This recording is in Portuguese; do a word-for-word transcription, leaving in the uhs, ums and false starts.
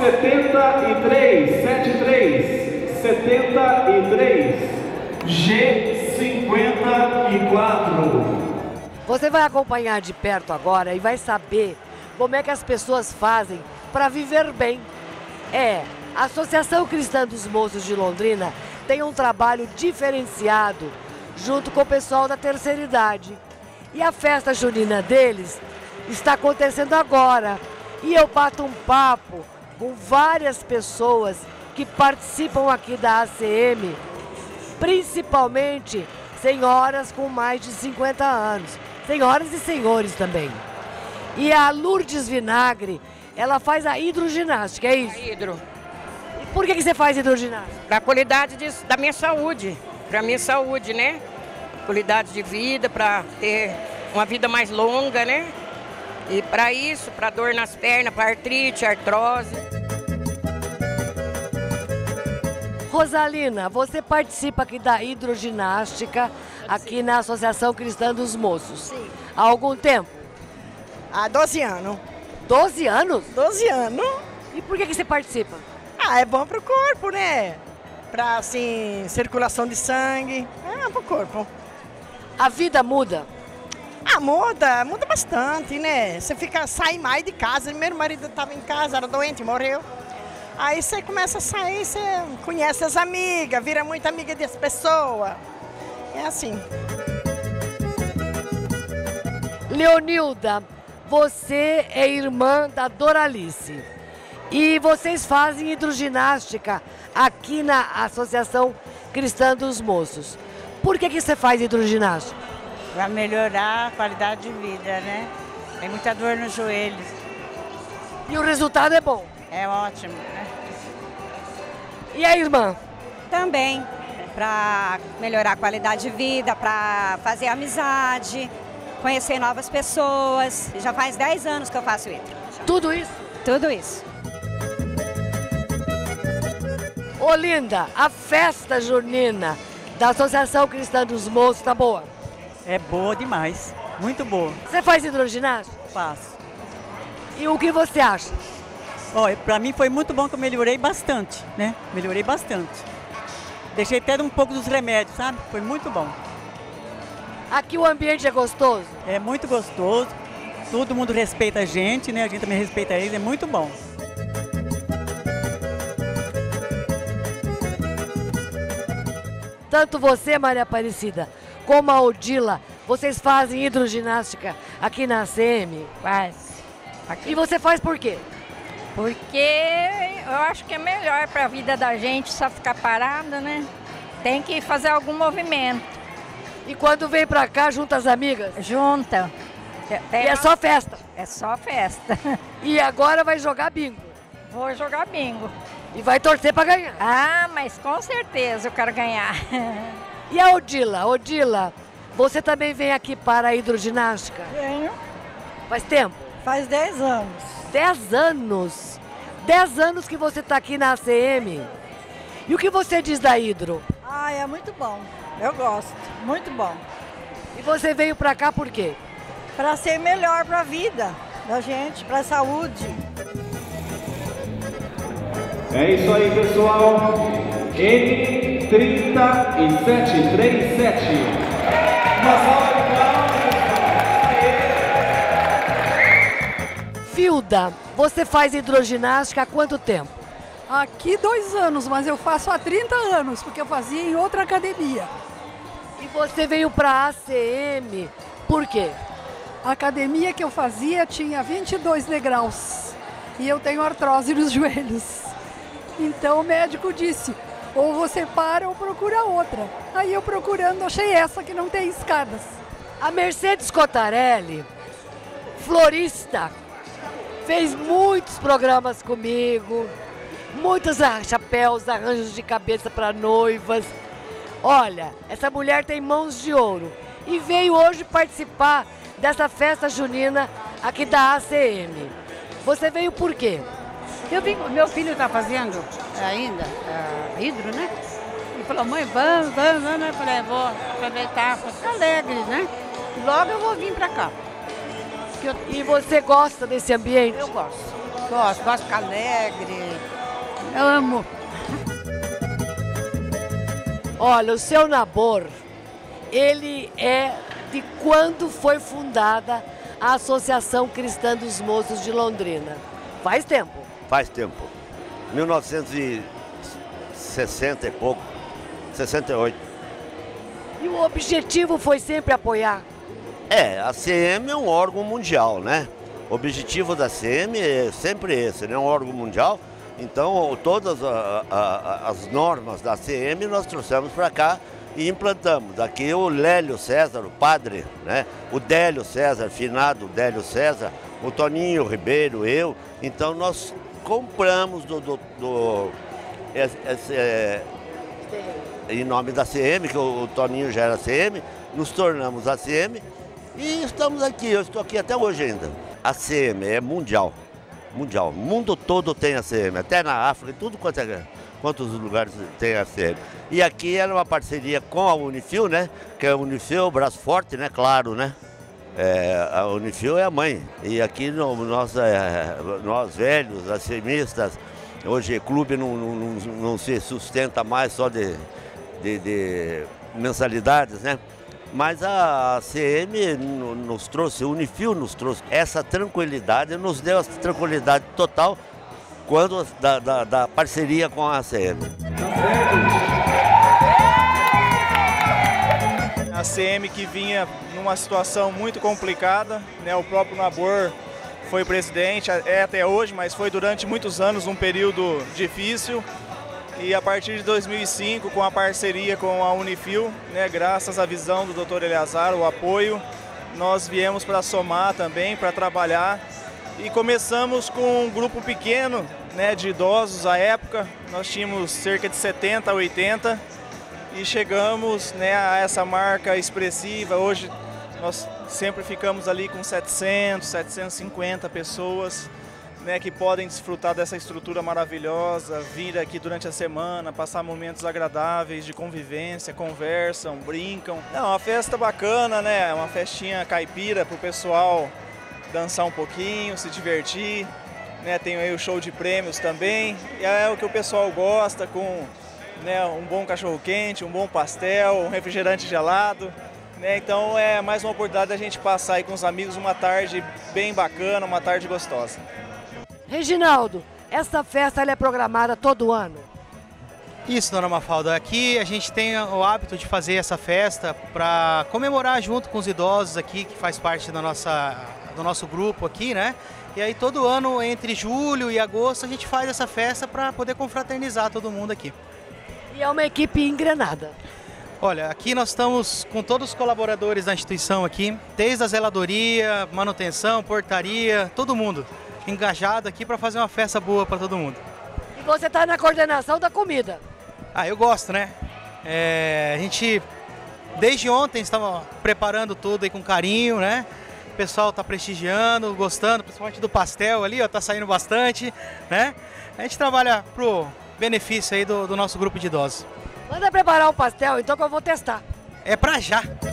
setenta e três, setenta e três, setenta e três, G cinquenta e quatro. Você vai acompanhar de perto agora e vai saber como é que as pessoas fazem para viver bem. É, a Associação Cristã dos Moços de Londrina tem um trabalho diferenciado junto com o pessoal da terceira idade. E a festa junina deles está acontecendo agora. E eu bato um papo com várias pessoas que participam aqui da A C M, principalmente senhoras com mais de cinquenta anos. Senhoras e senhores também. E a Lourdes Vinagre, ela faz a hidroginástica, é isso? A hidro. E por que que você faz hidroginástica? Para a qualidade de, da minha saúde. Para a minha saúde, né? Qualidade de vida, para ter uma vida mais longa, né? E para isso, para dor nas pernas, para artrite, artrose. Rosalina, você participa aqui da hidroginástica, aqui na Associação Cristã dos Moços. Sim. Há algum tempo? Há doze anos. doze anos? doze anos. E por que que você participa? Ah, é bom pro corpo, né? Pra, assim, circulação de sangue. É pro corpo. A vida muda? Ah, muda, muda bastante, né? Você fica, sai mais de casa. Meu marido estava em casa, era doente, morreu. Aí você começa a sair, você conhece as amigas, vira muito amiga das pessoas. É assim. Leonilda, você é irmã da Doralice. E vocês fazem hidroginástica aqui na Associação Cristã dos Moços. Por que que você faz hidroginástica? Para melhorar a qualidade de vida, né? Tem muita dor nos joelhos. E o resultado é bom? É ótimo, né? E a irmã? Também, para melhorar a qualidade de vida, para fazer amizade, conhecer novas pessoas. Já faz dez anos que eu faço hidro. Tudo isso? Tudo isso. Ô Linda, a festa junina da Associação Cristã dos Moços tá boa? É boa demais, muito boa. Você faz hidroginástica? Faço. E o que você acha? Olha, pra mim foi muito bom que eu melhorei bastante, né? Melhorei bastante. Deixei até um pouco dos remédios, sabe? Foi muito bom. Aqui o ambiente é gostoso? É muito gostoso. Todo mundo respeita a gente, né? A gente também respeita eles, é muito bom. Tanto você, Maria Aparecida, como a Odila, vocês fazem hidroginástica aqui na A C M? Faz. E você faz por quê? Porque eu acho que é melhor para a vida da gente só ficar parada, né? Tem que fazer algum movimento. E quando vem pra cá, junta as amigas? Junta. Tem e é só festa? É só festa. E agora vai jogar bingo? Vou jogar bingo. E vai torcer pra ganhar? Ah, mas com certeza eu quero ganhar. E a Odila? Odila, você também vem aqui para a hidroginástica? Venho. Faz tempo? Faz dez anos. dez anos? dez anos que você está aqui na A C M. E o que você diz da hidro? Ah, é muito bom. Eu gosto. Muito bom. E você veio para cá por quê? Para ser melhor para a vida da gente, para a saúde. É isso aí, pessoal. N trinta e sete trinta e sete. Uma salva de palmas. Filda, você faz hidroginástica há quanto tempo? Aqui dois anos, mas eu faço há trinta anos, porque eu fazia em outra academia. E você veio para a A C M por quê? A academia que eu fazia tinha vinte e dois degraus e eu tenho artrose nos joelhos. Então o médico disse, ou você para ou procura outra. Aí eu procurando achei essa que não tem escadas. A Mercedes Cotarelli, florista, fez muitos programas comigo, muitos chapéus, arranjos de cabeça para noivas. Olha, essa mulher tem mãos de ouro e veio hoje participar dessa festa junina aqui da A C M. Você veio por quê? Eu vim, meu filho está fazendo ainda uh, hidro, né? E falou, mãe, vamos, vamos, vamos. Eu falei, vou aproveitar, vou ficar alegre, né? Logo eu vou vir para cá. Eu... E você gosta desse ambiente? Eu gosto. Gosto, gosto de ficar alegre. Eu amo. Olha, o seu Nabor, ele é de quando foi fundada a Associação Cristã dos Moços de Londrina. Faz tempo? Faz tempo. mil novecentos e sessenta e pouco, sessenta e oito. E o objetivo foi sempre apoiar? É, a C M é um órgão mundial, né? O objetivo da C M é sempre esse, né? Um órgão mundial. Então, todas a, a, as normas da C M nós trouxemos para cá e implantamos. Aqui o Lélio César, o padre, né? O Délio César, finado Délio César, o Toninho Ribeiro, eu. Então, nós compramos do, do, do esse, esse, é, em nome da C M, que o, o Toninho já era C M, nos tornamos a C M e estamos aqui. Eu estou aqui até hoje ainda. A C M é mundial. Mundial. O mundo todo tem a C M, até na África, tudo quanto é, quantos lugares tem a C M. E aqui era uma parceria com a Unifil, né? Que a Unifil é o braço forte, né? Claro, né? É, a Unifil é a mãe. E aqui no, nós, é, nós velhos, acionistas, hoje o clube não, não, não se sustenta mais só de, de, de mensalidades, né? Mas a C M nos trouxe, o Unifil nos trouxe essa tranquilidade, nos deu essa tranquilidade total quando da, da, da parceria com a C M. A C M que vinha numa situação muito complicada, né? O próprio Nabor foi presidente, é até hoje, mas foi durante muitos anos um período difícil. E a partir de dois mil e cinco, com a parceria com a Unifil, né, graças à visão do doutor Eleazar, o apoio, nós viemos para somar também, para trabalhar. E começamos com um grupo pequeno, né, de idosos à época. Nós tínhamos cerca de setenta, oitenta e chegamos, né, a essa marca expressiva. Hoje nós sempre ficamos ali com setecentas, setecentas e cinquenta pessoas. Né, que podem desfrutar dessa estrutura maravilhosa, vir aqui durante a semana, passar momentos agradáveis de convivência, conversam, brincam. É uma festa bacana, né? Uma festinha caipira para o pessoal dançar um pouquinho, se divertir. Né? Tem aí o show de prêmios também. E é o que o pessoal gosta, com, né, um bom cachorro-quente, um bom pastel, um refrigerante gelado. Né? Então é mais uma oportunidade da gente passar aí com os amigos uma tarde bem bacana, uma tarde gostosa. Reginaldo, essa festa ela é programada todo ano? Isso, dona Mafalda. Aqui a gente tem o hábito de fazer essa festa para comemorar junto com os idosos aqui, que faz parte da nossa, do nosso grupo aqui, né? E aí todo ano, entre julho e agosto, a gente faz essa festa para poder confraternizar todo mundo aqui. E é uma equipe engrenada? Olha, aqui nós estamos com todos os colaboradores da instituição aqui, desde a zeladoria, manutenção, portaria, todo mundo engajado aqui para fazer uma festa boa para todo mundo. E você está na coordenação da comida? Ah, eu gosto, né? É, a gente, desde ontem, estava preparando tudo aí com carinho, né? O pessoal está prestigiando, gostando, principalmente do pastel ali, ó, tá saindo bastante, né? A gente trabalha pro benefício aí do, do nosso grupo de idosos. Manda preparar o pastel, então, que eu vou testar. É pra já!